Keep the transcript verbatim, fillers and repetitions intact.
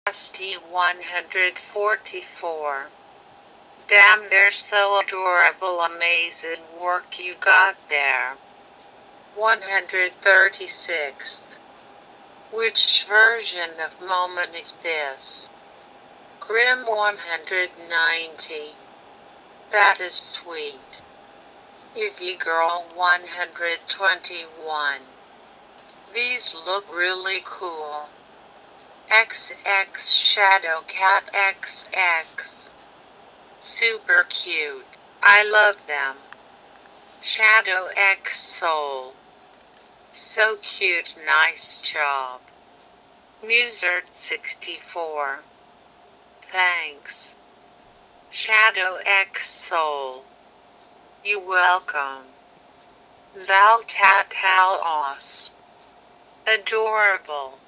S T one forty-four. Damn, they're so adorable, amazing work you got there. one hundred thirty-six. Which version of moemon is this? Grim one hundred ninety. That is sweet. Yugi Girl one hundred twenty-one. These look really cool. X X Shadow Cat X X. Super cute. I love them. Shadow X Soul. So cute, nice job. mewzard sixty-four. Thanks. Shadow X Soul. You welcome. Zaltatalos. Adorable.